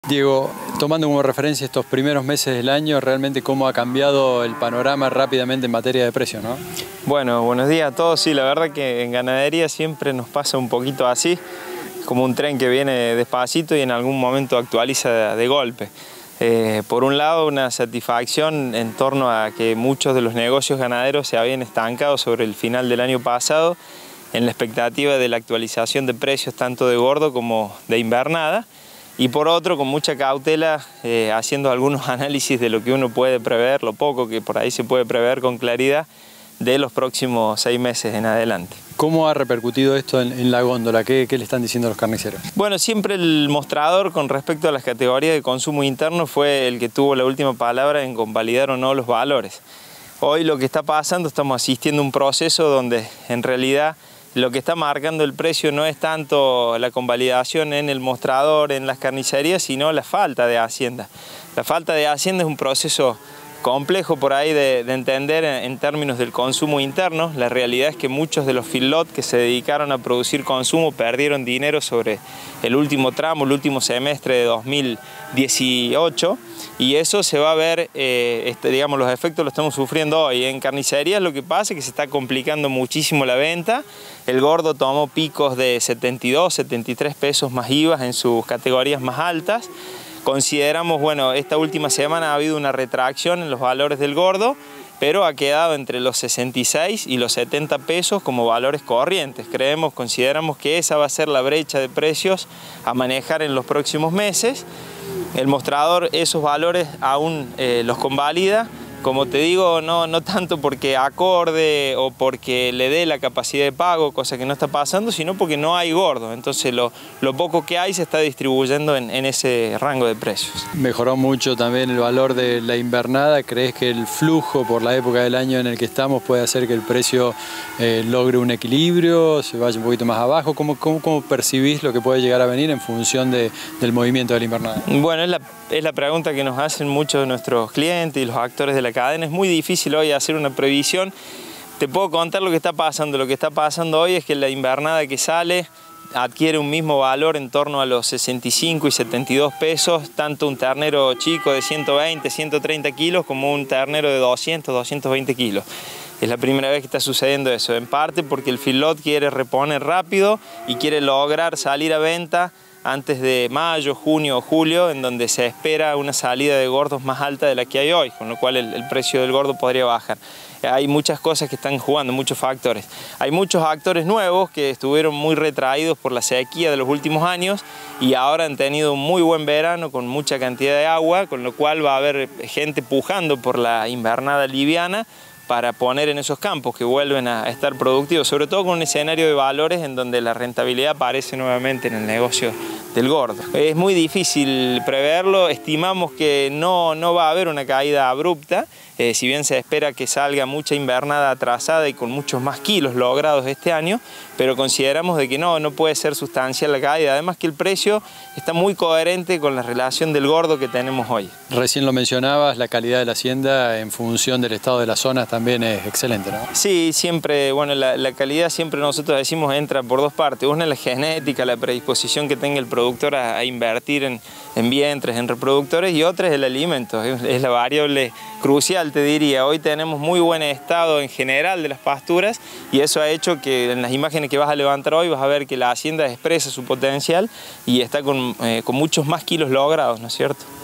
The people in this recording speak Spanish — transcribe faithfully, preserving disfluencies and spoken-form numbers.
Diego, tomando como referencia estos primeros meses del año, realmente cómo ha cambiado el panorama rápidamente en materia de precios, ¿no? Bueno, buenos días a todos. Sí, la verdad que en ganadería siempre nos pasa un poquito así, como un tren que viene despacito y en algún momento actualiza de, de golpe. Eh, por un lado, una satisfacción en torno a que muchos de los negocios ganaderos se habían estancado sobre el final del año pasado en la expectativa de la actualización de precios tanto de gordo como de invernada. Y por otro, con mucha cautela, eh, haciendo algunos análisis de lo que uno puede prever, lo poco que por ahí se puede prever con claridad, de los próximos seis meses en adelante. ¿Cómo ha repercutido esto en, en la góndola? ¿Qué, ¿Qué le están diciendo los carniceros? Bueno, siempre el mostrador con respecto a las categorías de consumo interno fue el que tuvo la última palabra en convalidar o no los valores. Hoy lo que está pasando, estamos asistiendo a un proceso donde en realidad lo que está marcando el precio no es tanto la convalidación en el mostrador, en las carnicerías, sino la falta de hacienda. La falta de hacienda es un proceso complejo por ahí de, de entender en, en términos del consumo interno. La realidad es que muchos de los feedlot que se dedicaron a producir consumo perdieron dinero sobre el último tramo, el último semestre de dos mil dieciocho, y eso se va a ver, eh, este, digamos, los efectos los estamos sufriendo hoy. En carnicerías lo que pasa es que se está complicando muchísimo la venta. El gordo tomó picos de setenta y dos, setenta y tres pesos más I V A en sus categorías más altas. Consideramos, bueno, esta última semana ha habido una retracción en los valores del gordo, pero ha quedado entre los sesenta y seis y los setenta pesos como valores corrientes. Creemos, consideramos que esa va a ser la brecha de precios a manejar en los próximos meses. El mostrador esos valores aún eh, los convalida. Como te digo, no, no tanto porque acorde o porque le dé la capacidad de pago, cosa que no está pasando, sino porque no hay gordo. Entonces lo, lo poco que hay se está distribuyendo en, en ese rango de precios. Mejoró mucho también el valor de la invernada. ¿Crees que el flujo por la época del año en el que estamos puede hacer que el precio eh, logre un equilibrio, se vaya un poquito más abajo? ¿Cómo, cómo, cómo percibís lo que puede llegar a venir en función de, del movimiento de la invernada? Bueno, es la, es la pregunta que nos hacen muchos de nuestros clientes y los actores de la cadena. Es muy difícil hoy hacer una previsión. Te puedo contar lo que está pasando. Lo que está pasando hoy es que la invernada que sale adquiere un mismo valor en torno a los sesenta y cinco y setenta y dos pesos, tanto un ternero chico de ciento veinte, ciento treinta kilos como un ternero de doscientos, doscientos veinte kilos. Es la primera vez que está sucediendo eso, en parte porque el feedlot quiere reponer rápido y quiere lograr salir a venta antes de mayo, junio o julio, en donde se espera una salida de gordos más alta de la que hay hoy, con lo cual el, el precio del gordo podría bajar. Hay muchas cosas que están jugando, muchos factores. Hay muchos actores nuevos que estuvieron muy retraídos por la sequía de los últimos años y ahora han tenido un muy buen verano con mucha cantidad de agua, con lo cual va a haber gente pujando por la invernada liviana para poner en esos campos que vuelven a estar productivos, sobre todo con un escenario de valores en donde la rentabilidad aparece nuevamente en el negocio del gordo. Es muy difícil preverlo, estimamos que no, no va a haber una caída abrupta, eh, si bien se espera que salga mucha invernada atrasada y con muchos más kilos logrados este año, pero consideramos de que no, no puede ser sustancial la caída, además que el precio está muy coherente con la relación del gordo que tenemos hoy. Recién lo mencionabas, la calidad de la hacienda en función del estado de las zonas también es excelente, ¿no? Sí, siempre, bueno, la, la calidad siempre nosotros decimos entra por dos partes. Una es la genética, la predisposición que tenga el productor a, a invertir en, en vientres, en reproductores, y otra es el alimento, es, es la variable crucial, te diría. Hoy tenemos muy buen estado en general de las pasturas y eso ha hecho que en las imágenes que vas a levantar hoy vas a ver que la hacienda expresa su potencial y está con, eh, con muchos más kilos logrados, ¿no es cierto?